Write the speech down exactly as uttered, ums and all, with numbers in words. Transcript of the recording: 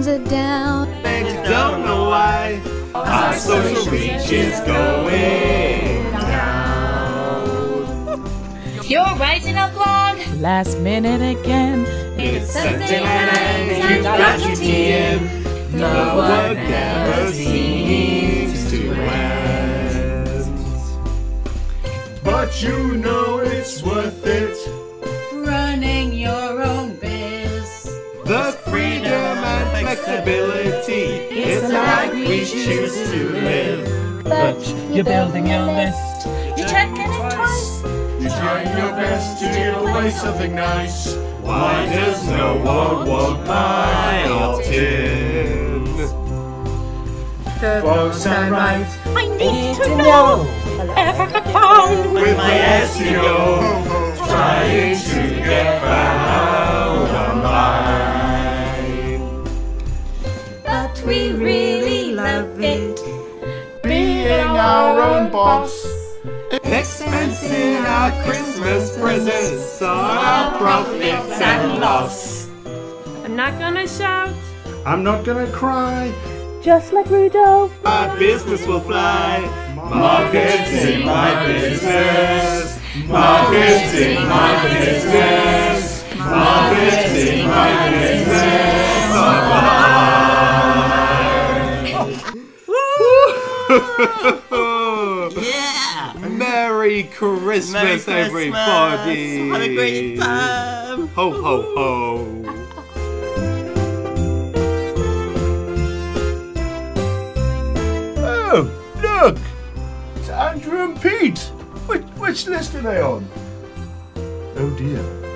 close it down. And you don't know why our social reach is going down. You're writing a blog. Last minute again. It's Sunday night, you've got your T M. No one ever seems to end. But you know it's worth it. Running your own biz. The freedom and flexibility, it's the life we choose to live. But you're building your list. You're checking it twice. You're trying your best to give away something nice. Why does no one want my opt-in? Close and right, I need to know. If I could pound with my S E O, trying to get found online. But we really love it. Being our own boss, expensing our Christmas presents on our profits and loss. I'm not gonna shout. I'm not gonna cry. Just like Rudolph. My business will fly. Marketing my business. Marketing my business. Marketing my business. Yeah! Merry Christmas, Merry Christmas. everybody! Have a great time! Ho ho ho! Oh, look! It's Andrew and Pete! Which, which list are they on? Oh dear.